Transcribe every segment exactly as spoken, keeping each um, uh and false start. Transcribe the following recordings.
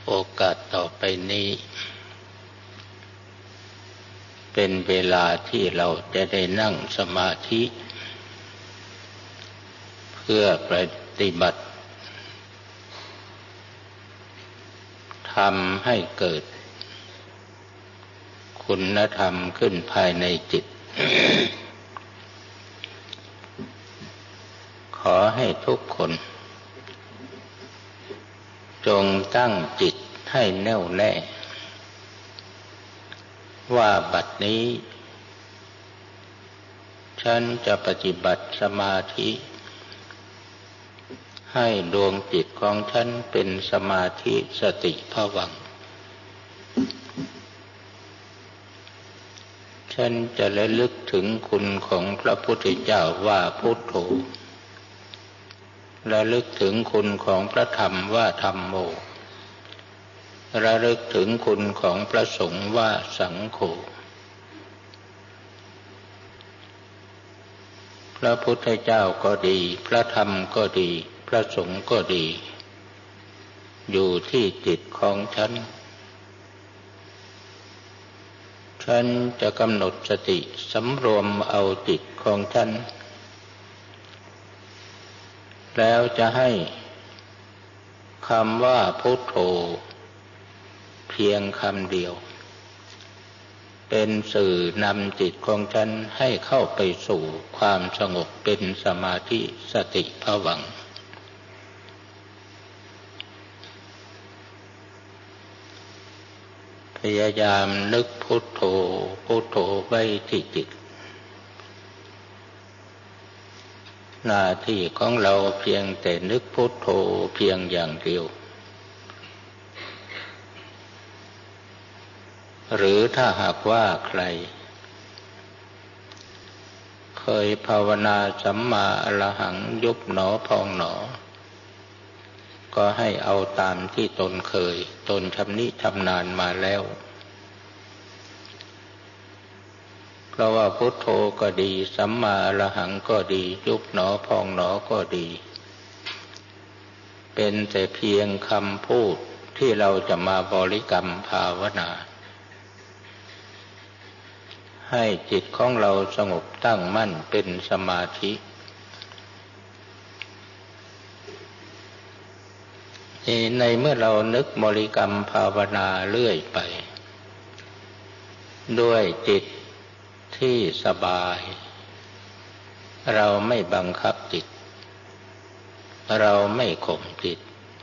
โอกาสต่อไปนี้เป็นเวลาที่เราจะได้นั่งสมาธิเพื่อปฏิบัติทำให้เกิดคุณธรรมขึ้นภายในจิต ขอให้ทุกคนจงตั้งจิตให้แน่วแน่ว่าบัดนี้ฉันจะปฏิบัติสมาธิให้ดวงจิตของฉันเป็นสมาธิสติภวังค์ฉันจะระลึกถึงคุณของพระพุทธเจ้าว่าพุทโธระลึกถึงคุณของพระธรรมว่าธัมโมระลึกถึงคุณของพระสงฆ์ว่าสังโฆพระพุทธเจ้าก็ดีพระธรรมก็ดีพระสงฆ์ก็ดีอยู่ที่จิตของฉันฉันจะกำหนดสติสำรวมเอาจิตของฉันแล้วจะให้คำว่าพุทโธเพียงคำเดียวเป็นสื่อนำจิตของฉันให้เข้าไปสู่ความสงบเป็นสมาธิสติภวังค์พยายามนึกพุทโธพุทโธไว้ที่จิตหน้าที่ของเราเพียงแต่นึกพุทโธเพียงอย่างเดียวหรือถ้าหากว่าใครเคยภาวนาสัมมาอรหังยุบหนอพองหนอก็ให้เอาตามที่ตนเคยตนชำนิชำนาญมาแล้วเพราะว่าพุทโธก็ดีสัมมาอรหังก็ดียุบหนอพองหนอก็ดีเป็นแต่เพียงคำพูดที่เราจะมาบริกรรมภาวนาให้จิตของเราสงบตั้งมั่นเป็นสมาธิในเมื่อเรานึกบริกรรมภาวนาเรื่อยไปด้วยจิตที่สบายเราไม่บังคับจิตเราไม่ข่มจิต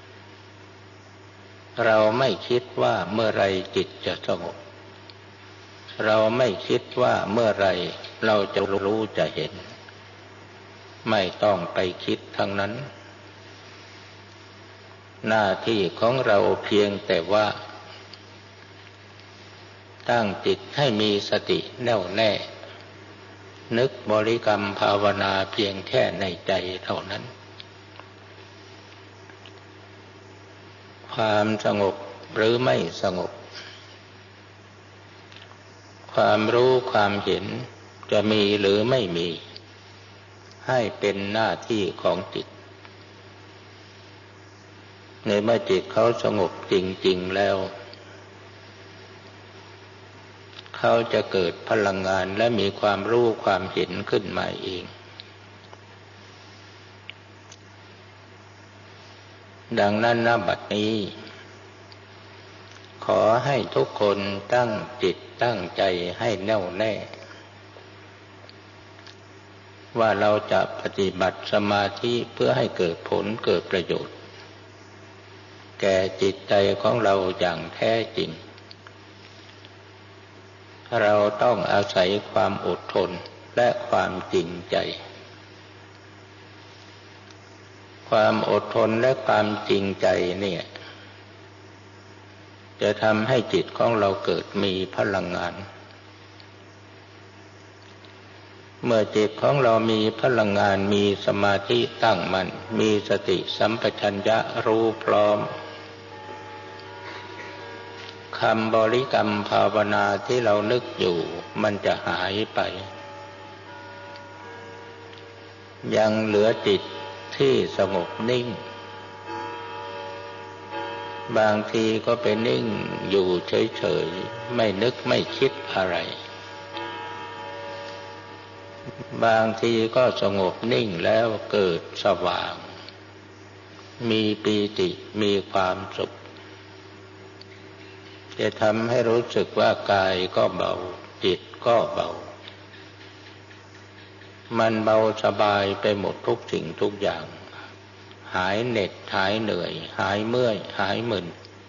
เราไม่คิดว่าเมื่อไรจิตจะสงบเราไม่คิดว่าเมื่อไรเราจะรู้จะเห็นไม่ต้องไปคิดทั้งนั้นหน้าที่ของเราเพียงแต่ว่าตั้งจิตให้มีสติแน่วแน่นึกบริกรรมภาวนาเพียงแค่ในใจเท่านั้นความสงบหรือไม่สงบความรู้ความเห็นจะมีหรือไม่มีให้เป็นหน้าที่ของจิตในเมื่อจิตเขาสงบจริงๆแล้วเขาจะเกิดพลังงานและมีความรู้ความเห็นขึ้นมาเองดังนั้นณบัดนี้ขอให้ทุกคนตั้งจิตตั้งใจให้แน่วแน่ว่าเราจะปฏิบัติสมาธิเพื่อให้เกิดผลเกิดประโยชน์แก่จิตใจของเราอย่างแท้จริงเราต้องอาศัยความอดทนและความจริงใจความอดทนและความจริงใจเนี่ยจะทำให้จิตของเราเกิดมีพลังงานเมื่อจิตของเรามีพลังงานมีสมาธิตั้งมั่นมีสติสัมปชัญญะรู้พร้อมคำบริกรรมภาวนาที่เรานึกอยู่มันจะหายไปยังเหลือจิตที่สงบนิ่งบางทีก็ไปนิ่งอยู่เฉยๆไม่นึกไม่คิดอะไรบางทีก็สงบนิ่งแล้วเกิดสว่างมีปีติมีความสุขจะทำให้รู้สึกว่ากายก็เบาจิตก็เบามันเบาสบายไปหมดทุกสิ่งทุกอย่างหายเหน็ดหายเหนื่อยหายเมื่อยหายมึน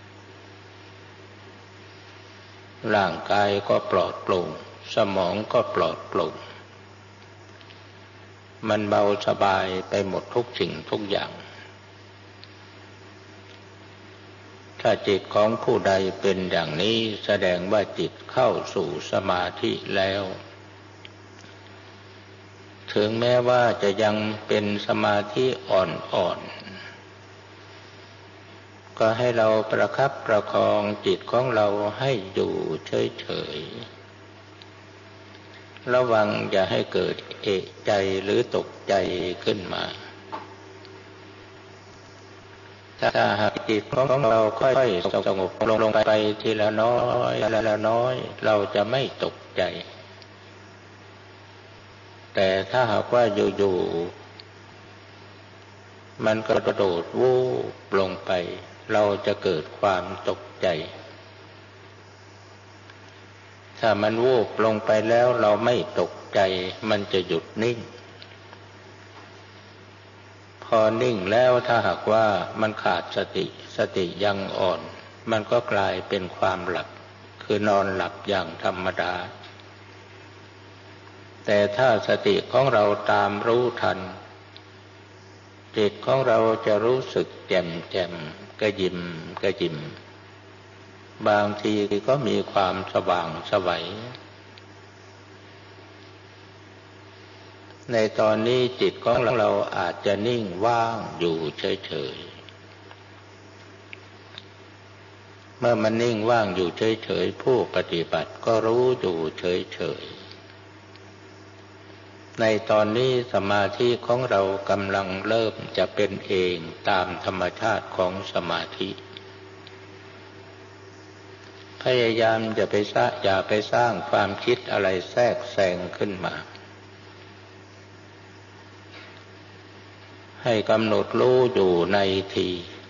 ร่างกายก็ปลอดโปร่งสมองก็ปลอดโปร่งมันเบาสบายไปหมดทุกสิ่งทุกอย่างถ้าจิตของผู้ใดเป็นอย่างนี้แสดงว่าจิตเข้าสู่สมาธิแล้วถึงแม้ว่าจะยังเป็นสมาธิอ่อนๆก็ให้เราประคับประคองจิตของเราให้อยู่เฉยๆระวังอย่าให้เกิดเอะใจหรือตกใจขึ้นมาถ้าหากจิตของเราค่อยๆสงบลงไปทีละน้อยละน้อยเราจะไม่ตกใจแต่ถ้าหากว่าอยู่ๆมันกระโดดวูบลงไปเราจะเกิดความตกใจถ้ามันวูบลงไปแล้วเราไม่ตกใจมันจะหยุดนิ่งพอนิ่งแล้วถ้าหากว่ามันขาดสติสติยังอ่อนมันก็กลายเป็นความหลับคือนอนหลับอย่างธรรมดาแต่ถ้าสติของเราตามรู้ทันจิตของเราจะรู้สึกแจ่มแจ่มกระยิมกระยิมบางทีก็มีความสว่างไสวในตอนนี้จิตของเราอาจจะนิ่งว่างอยู่เฉยๆเมื่อมันนิ่งว่างอยู่เฉยๆผู้ปฏิบัติก็รู้อยู่เฉยๆในตอนนี้สมาธิของเรากำลังเริ่มจะเป็นเองตามธรรมชาติของสมาธิพยายามอย่าไปสร้างอย่าไปสร้างความคิดอะไรแทรกแซงขึ้นมาให้กำหนดรู้อยู่ในที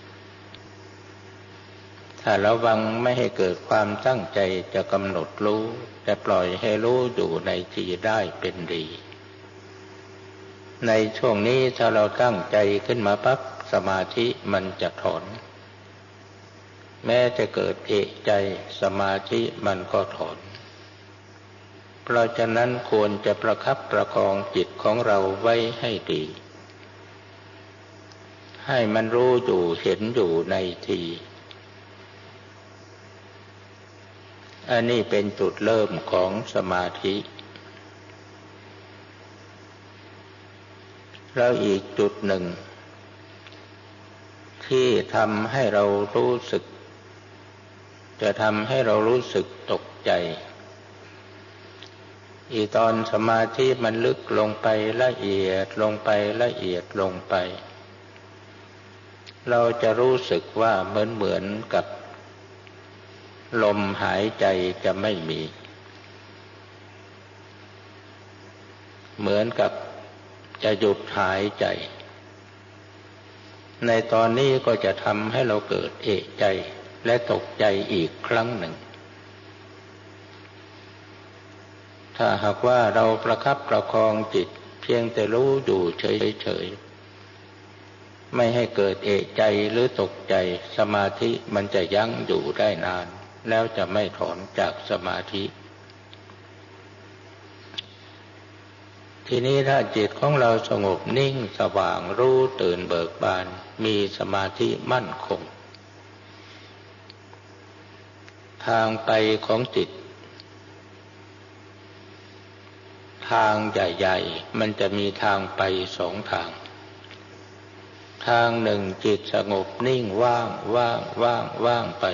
ถ้าระวังไม่ให้เกิดความตั้งใจจะกำหนดรู้แต่ปล่อยให้รู้อยู่ในทีได้เป็นดีในช่วงนี้ถ้าเราตั้งใจขึ้นมาปั๊บสมาธิมันจะถอนแม้จะเกิดเอะใจสมาธิมันก็ถอนเพราะฉะนั้นควรจะประคับประคองจิตของเราไว้ให้ดีให้มันรู้อยู่เห็นอยู่ในทีอันนี้เป็นจุดเริ่มของสมาธิแล้วอีกจุดหนึ่งที่ทำให้เรารู้สึกจะทำให้เรารู้สึกตกใจอีตอนสมาธิมันลึกลงไปละเอียดลงไปละเอียดลงไปเราจะรู้สึกว่าเหมือนเหมือนกับลมหายใจจะไม่มีเหมือนกับจะหยุดหายใจในตอนนี้ก็จะทำให้เราเกิดเอะใจและตกใจอีกครั้งหนึ่งถ้าหากว่าเราประคับประคองจิตเพียงแต่รู้อยู่เฉยๆไม่ให้เกิดเอะใจหรือตกใจสมาธิมันจะยั้งอยู่ได้นานแล้วจะไม่ถอนจากสมาธิทีนี้ถ้าจิตของเราสงบนิ่งสว่างรู้ตื่นเบิกบานมีสมาธิมั่นคงทางไปของจิตทางใหญ่ๆมันจะมีทางไปสองทางทางหนึ่งจิตสงบนิ่งว่างว่างว่างว่างไป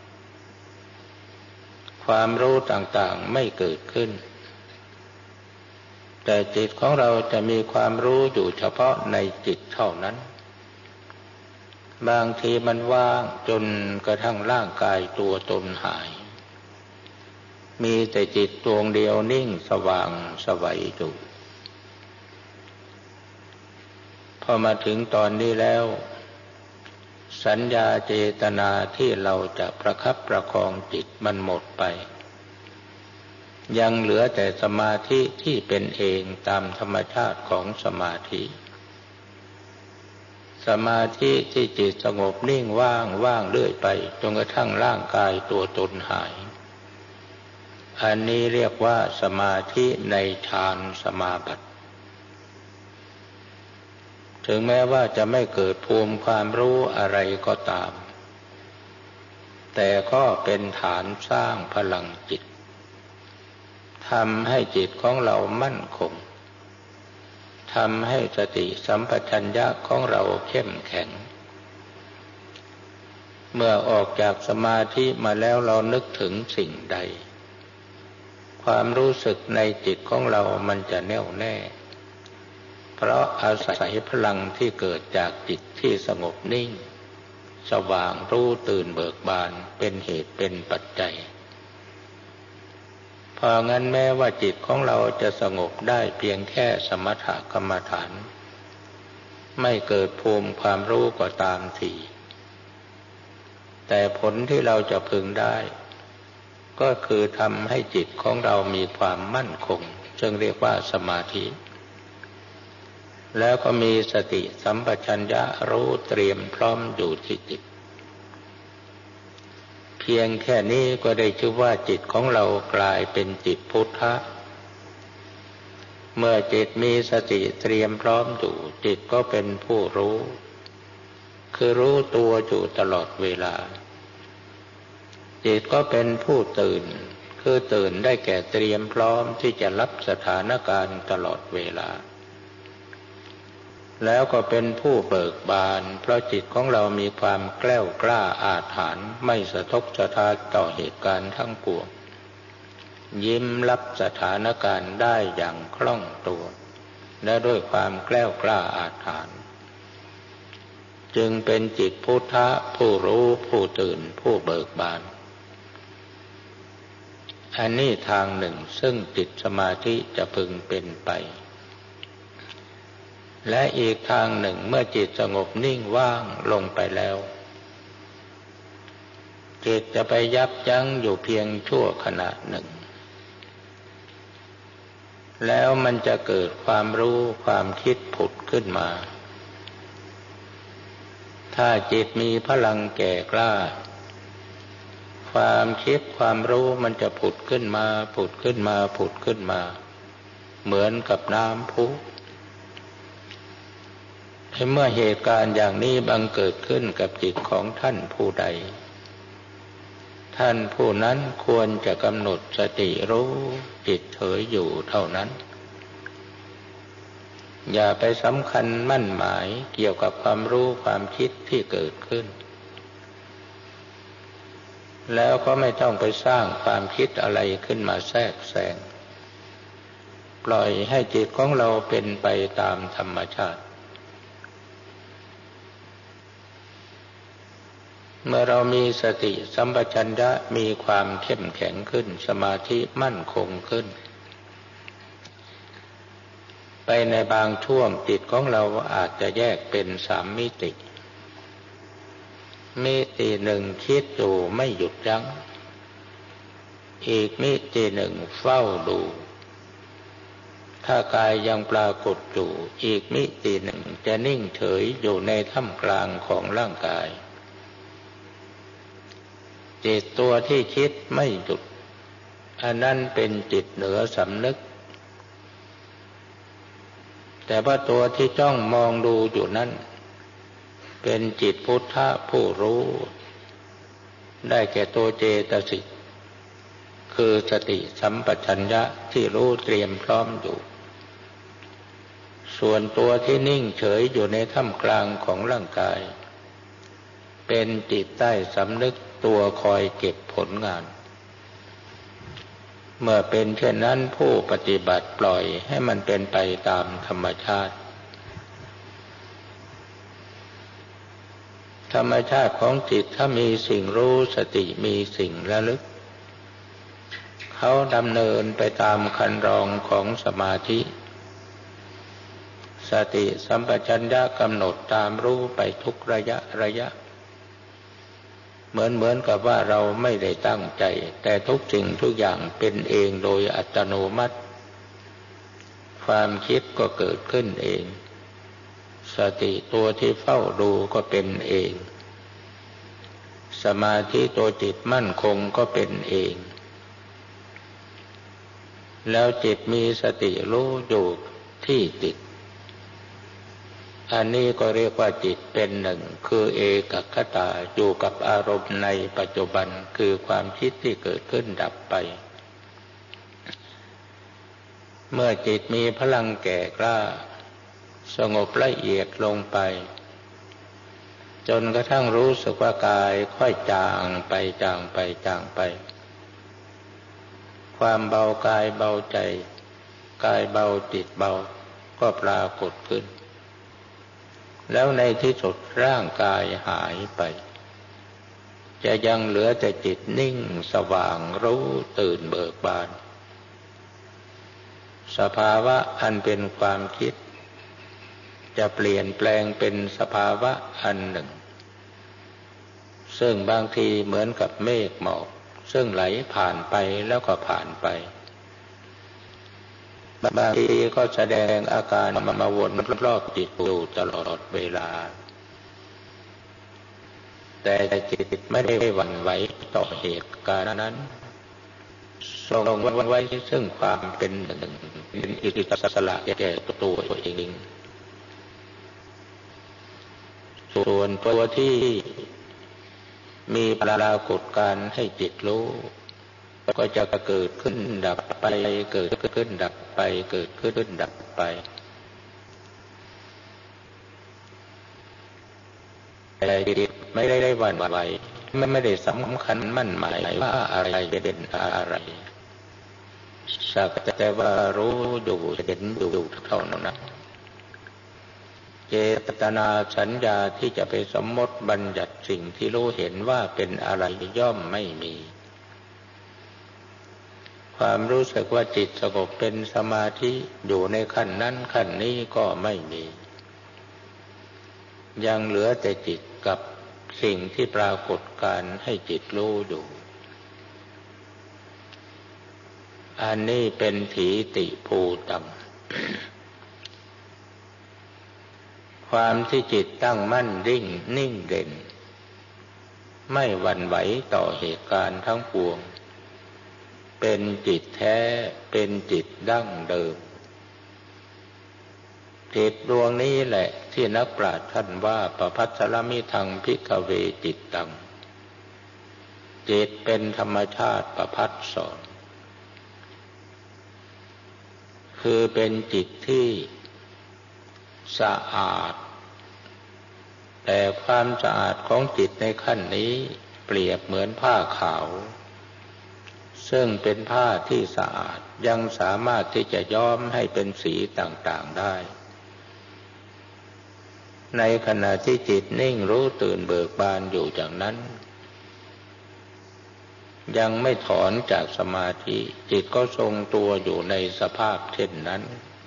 ความรู้ต่างๆไม่เกิดขึ้นแต่จิตของเราจะมีความรู้อยู่เฉพาะในจิตเท่านั้นบางทีมันว่างจนกระทั่งร่างกายตัวตนหายมีแต่จิตดวงเดียวนิ่งสว่างไสวอยู่พอมาถึงตอนนี้แล้วสัญญาเจตนาที่เราจะประคับประคองจิตมันหมดไปยังเหลือแต่สมาธิที่เป็นเองตามธรรมชาติของสมาธิสมาธิที่จิตสงบนิ่งว่างว่างเรื่อยไปจนกระทั่งร่างกายตัวตนหายอันนี้เรียกว่าสมาธิในฌานสมาบัติถึงแม้ว่าจะไม่เกิดภูมิความรู้อะไรก็ตามแต่ก็เป็นฐานสร้างพลังจิตทำให้จิตของเรามั่นคงทำให้สติสัมปชัญญะของเราเข้มแข็งเมื่อออกจากสมาธิมาแล้วเรานึกถึงสิ่งใดความรู้สึกในจิตของเรามันจะแน่วแน่เพราะอาศัยพลังที่เกิดจากจิตที่สงบนิ่งสว่างรู้ตื่นเบิกบานเป็นเหตุเป็นปัจจัยเพราะงั้นแม้ว่าจิตของเราจะสงบได้เพียงแค่สมถกรรมฐานไม่เกิดภูมิความรู้ก็ตามทีแต่ผลที่เราจะพึงได้ก็คือทำให้จิตของเรามีความมั่นคงซึ่งเรียกว่าสมาธิแล้วก็มีสติสัมปชัญญะรู้เตรียมพร้อมอยู่ที่จิตเพียงแค่นี้ก็ได้ชื่อว่าจิตของเรากลายเป็นจิตพุทธะเมื่อจิตมีสติเตรียมพร้อมอยู่จิตก็เป็นผู้รู้คือรู้ตัวอยู่ตลอดเวลาจิตก็เป็นผู้ตื่นคือตื่นได้แก่เตรียมพร้อมที่จะรับสถานการณ์ตลอดเวลาแล้วก็เป็นผู้เบิกบานเพราะจิตของเรามีความแกล้วกล้าอาถรรพ์ไม่สะทกสะท้านต่อเหตุการณ์ทั้งปวงยิ้มรับสถานการณ์ได้อย่างคล่องตัวและด้วยความแกล้วกล้าอาถรรพ์จึงเป็นจิตพุทธะผู้รู้ผู้ตื่นผู้เบิกบานอันนี้ทางหนึ่งซึ่งจิตสมาธิจะพึงเป็นไปและอีกทางหนึ่งเมื่อจิตสงบนิ่งว่างลงไปแล้วจิตจะไปยับยั้งอยู่เพียงชั่วขณะหนึ่งแล้วมันจะเกิดความรู้ความคิดผุดขึ้นมาถ้าจิตมีพลังแก่กล้าความคิดความรู้มันจะผุดขึ้นมาผุดขึ้นมาผุดขึ้นมาเหมือนกับน้ำพุเมื่อเหตุการณ์อย่างนี้บังเกิดขึ้นกับจิตของท่านผู้ใดท่านผู้นั้นควรจะกำหนดสติรู้จิตเฉยอยู่เท่านั้นอย่าไปสำคัญมั่นหมายเกี่ยวกับความรู้ความคิดที่เกิดขึ้นแล้วก็ไม่ต้องไปสร้างความคิดอะไรขึ้นมาแทรกแซงปล่อยให้จิตของเราเป็นไปตามธรรมชาติเมื่อเรามีสติสัมปชัญญะมีความเข้มแข็งขึ้นสมาธิมั่นคงขึ้นไปในบางช่วงจิตของเราอาจจะแยกเป็นสามมิติมิติหนึ่งคิดอยู่ไม่หยุดยั้งอีกมิติหนึ่งเฝ้าดูถ้ากายยังปรากฏอยู่อีกมิติหนึ่งจะนิ่งเฉยอยู่ในท่ามกลางของร่างกายจิตตัวที่คิดไม่หยุดอันนั้นเป็นจิตเหนือสำนึกแต่ว่าตัวที่จ้องมองดูอยู่นั้นเป็นจิตพุทธะผู้รู้ได้แก่ตัวเจตสิกคือสติสัมปชัญญะที่รู้เตรียมพร้อมอยู่ส่วนตัวที่นิ่งเฉยอยู่ในท่ามกลางของร่างกายเป็นจิตใต้สำนึกตัวคอยเก็บผลงานเมื่อเป็นเช่นนั้นผู้ปฏิบัติปล่อยให้มันเป็นไปตามธรรมชาติธรรมชาติของจิตถ้ามีสิ่งรู้สติมีสิ่งระลึกเขาดำเนินไปตามคันลองของสมาธิสติสัมปชัญญะกำหนดตามรู้ไปทุกระยะระยะเหมือนเหมือนกับว่าเราไม่ได้ตั้งใจแต่ทุกสิ่งทุกอย่างเป็นเองโดยอัตโนมัติความคิดก็เกิดขึ้นเองสติตัวที่เฝ้าดูก็เป็นเองสมาธิตัวจิตมั่นคงก็เป็นเองแล้วจิตมีสติรู้อยู่ที่จิตอันนี้ก็เรียกว่าจิตเป็นหนึ่งคือเอกคตาอยู่กับอารมณ์ในปัจจุบันคือความคิดที่เกิดขึ้นดับไปเมื่อจิตมีพลังแก่กล้าสงบละเอียดลงไปจนกระทั่งรู้สึกว่ากายค่อยจางไปจางไปจางไปความเบากายเบาใจกายเบาจิตเบาก็ปรากฏขึ้นแล้วในที่สุดร่างกายหายไปจะยังเหลือแต่จิตนิ่งสว่างรู้ตื่นเบิกบานสภาวะอันเป็นความคิดจะเปลี่ยนแปลงเป็นสภาวะอันหนึ่งซึ่งบางทีเหมือนกับเมฆหมอกซึ่งไหลผ่านไปแล้วก็ผ่านไปบางทีก็แสดงอาการมาวนรอบจิตอยู่ตลอดเวลาแต่จิตไม่ได้หวั่นไหวต่อเหตุการณ์นั้นทรงไว้ซึ่งความเป็นหนึ่งเป็นอิสระแก่ตัวเองส่วนตัวที่มีปรากฏการณ์ให้จิตรู้ก็จะเกิดขึ้นดับไปเกิดขึ้นดับไปเกิดขึ้นดับไปแต่จิตไม่ได้หวั่นไหวไม่ไม่ได้สำคัญมั่นหมายว่าอะไรเป็นอะไรสักแต่ว่ารู้อยู่เห็นอยู่เท่านั้นเจตนาสัญญาที่จะไปสมมติบัญญัติสิ่งที่รู้เห็นว่าเป็นอะไรย่อมไม่มีความรู้สึกว่าจิตสงบเป็นสมาธิอยู่ในขั้นนั้นขั้นนี้ก็ไม่มียังเหลือแต่จิตกับสิ่งที่ปรากฏการให้จิตรู้อยู่อันนี้เป็นถีติภูตัง ความที่จิตตั้งมั่นดิ่งนิ่งเด่นไม่หวั่นไหวต่อเหตุการณ์ทั้งปวงเป็นจิตแท้เป็นจิตดั้งเดิมจิตดวงนี้แหละที่นักปราชญ์ท่านว่าปภัสสรมิทังภิกขเวจิตตังจิตเป็นธรรมชาติประภัสสรคือเป็นจิตที่สะอาดแต่ความสะอาดของจิตในขั้นนี้เปรียบเหมือนผ้าขาวซึ่งเป็นผ้าที่สะอาดยังสามารถที่จะย้อมให้เป็นสีต่างๆได้ในขณะที่จิตนิ่งรู้ตื่นเบิกบานอยู่อย่างนั้นยังไม่ถอนจากสมาธิจิตก็ทรงตัวอยู่ในสภาพเช่นนั้น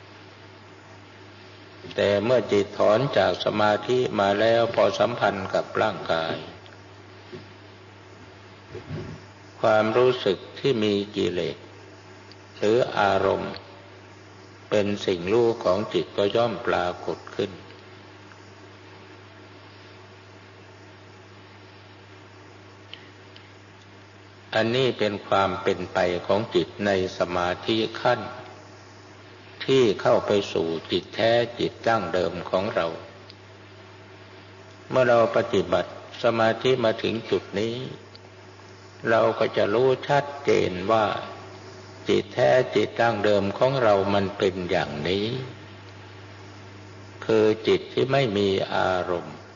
แต่เมื่อจิตถอนจากสมาธิมาแล้วพอสัมพันธ์กับร่างกายความรู้สึกที่มีกิเลสหรืออารมณ์เป็นสิ่งรู้ของจิตก็ย่อมปรากฏขึ้นอันนี้เป็นความเป็นไปของจิตในสมาธิขั้นที่เข้าไปสู่จิตแท้จิตดั้งเดิมของเราเมื่อเราปฏิบัติสมาธิมาถึงจุดนี้เราก็จะรู้ชัดเจนว่าจิตแท้จิตดั้งเดิมของเรามันเป็นอย่างนี้คือจิตที่ไม่มีอารมณ์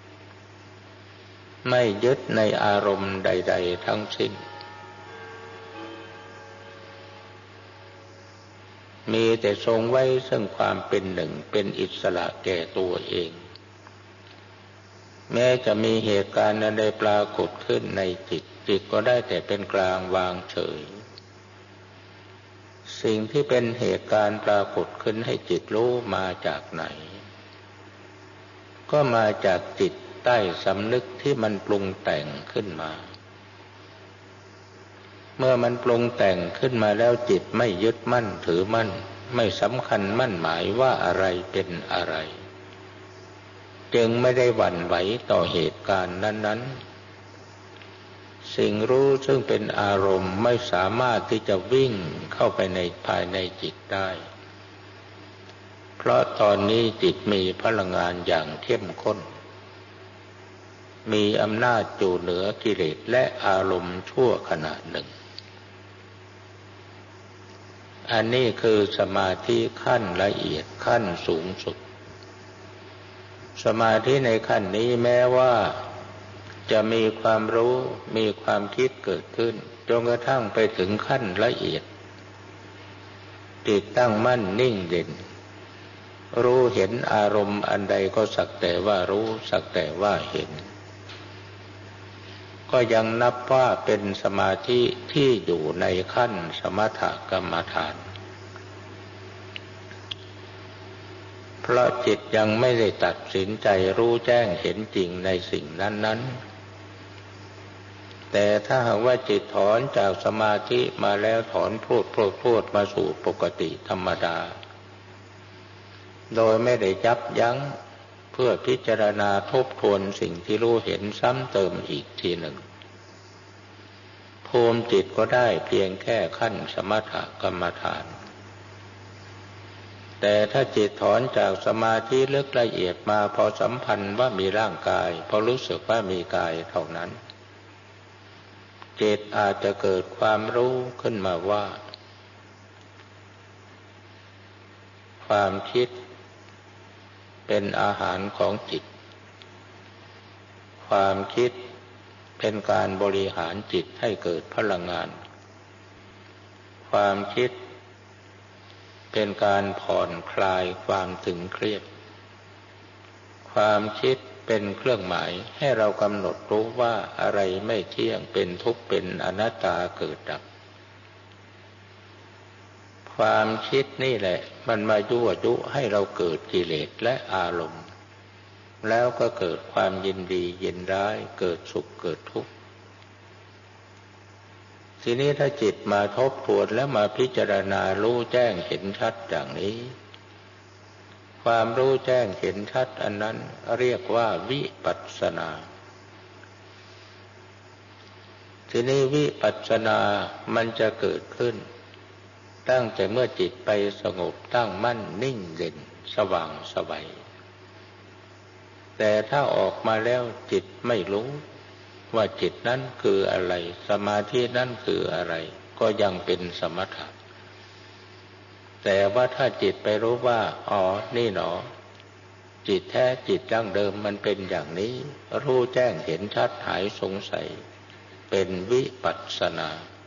ไม่ยึดในอารมณ์ใดๆทั้งสิ้นมีแต่ทรงไว้ซึ่งความเป็นหนึ่งเป็นอิสระแก่ตัวเองแม้จะมีเหตุการณ์ใดปรากฏขึ้นในจิตจิตก็ได้แต่เป็นกลางวางเฉยสิ่งที่เป็นเหตุการณ์ปรากฏขึ้นให้จิตรู้มาจากไหนก็มาจากจิตใต้สำนึกที่มันปรุงแต่งขึ้นมาเมื่อมันปรุงแต่งขึ้นมาแล้วจิตไม่ยึดมั่นถือมั่นไม่สำคัญมั่นหมายว่าอะไรเป็นอะไรจึงไม่ได้หวั่นไหวต่อเหตุการณ์นั้นๆสิ่งรู้ซึ่งเป็นอารมณ์ไม่สามารถที่จะวิ่งเข้าไปในภายในจิตได้เพราะตอนนี้จิตมีพลังงานอย่างเข้มข้นมีอำนาจอยู่เหนือกิเลสและอารมณ์ชั่วขณะหนึ่งอันนี้คือสมาธิขั้นละเอียดขั้นสูงสุดสมาธิในขั้นนี้แม้ว่าจะมีความรู้มีความคิดเกิดขึ้นจนกระทั่งไปถึงขั้นละเอียดจิตตั้งมั่นนิ่งเด่นรู้เห็นอารมณ์อันใดก็สักแต่ว่ารู้สักแต่ว่าเห็นก็ยังนับว่าเป็นสมาธิที่อยู่ในขั้นสมถกรรมฐานเพราะจิตยังไม่ได้ตัดสินใจรู้แจ้งเห็นจริงในสิ่งนั้นๆแต่ถ้าหากว่าจิตถอนจากสมาธิมาแล้วถอนพรวดพรวดพรวดมาสู่ปกติธรรมดาโดยไม่ได้ยับยั้งเพื่อพิจารณาทบทวนสิ่งที่รู้เห็นซ้ำเติมอีกทีหนึ่งภูมิจิตก็ได้เพียงแค่ขั้นสมถกรรมฐานแต่ถ้าจิตถอนจากสมาธิลึกละเอียดมาพอสัมพันธ์ว่ามีร่างกายพอรู้สึกว่ามีกายเท่านั้นจิตอาจจะเกิดความรู้ขึ้นมาว่าความคิดเป็นอาหารของจิตความคิดเป็นการบริหารจิตให้เกิดพลังงานความคิดเป็นการผ่อนคลายความตึงเครียดความคิดเป็นเครื่องหมายให้เรากำหนดรู้ว่าอะไรไม่เที่ยงเป็นทุกข์เป็นอนัตตาเกิดดับความคิดนี่แหละมันมายั่วยุให้เราเกิดกิเลสและอารมณ์แล้วก็เกิดความยินดียินร้ายเกิดสุขเกิดทุกข์ทีนี้ถ้าจิตมาทบทวนแล้วมาพิจารณารู้แจ้งเห็นชัดอย่างนี้ความรู้แจ้งเห็นชัดอันนั้นเรียกว่าวิปัสสนาทีนี้วิปัสสนามันจะเกิดขึ้นตั้งแต่เมื่อจิตไปสงบตั้งมั่นนิ่งเด่นสว่างไสวแต่ถ้าออกมาแล้วจิตไม่รู้ว่าจิตนั้นคืออะไรสมาธินั้นคืออะไรก็ยังเป็นสมถะแต่ว่าถ้าจิตไปรู้ว่าอ๋อนี่หนอจิตแท้จิตดั้งเดิมมันเป็นอย่างนี้รู้แจ้งเห็นชัดหายสงสัยเป็นวิปัสสนา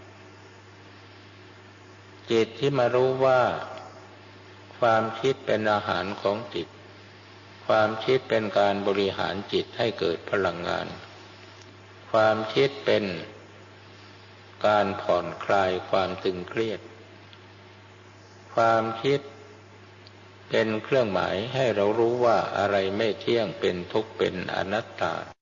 จิตที่มารู้ว่าความคิดเป็นอาหารของจิตความคิดเป็นการบริหารจิตให้เกิดพลังงานความคิดเป็นการผ่อนคลายความตึงเครียดความคิดเป็นเครื่องหมายให้เรารู้ว่าอะไรไม่เที่ยงเป็นทุกข์เป็นอนัตตา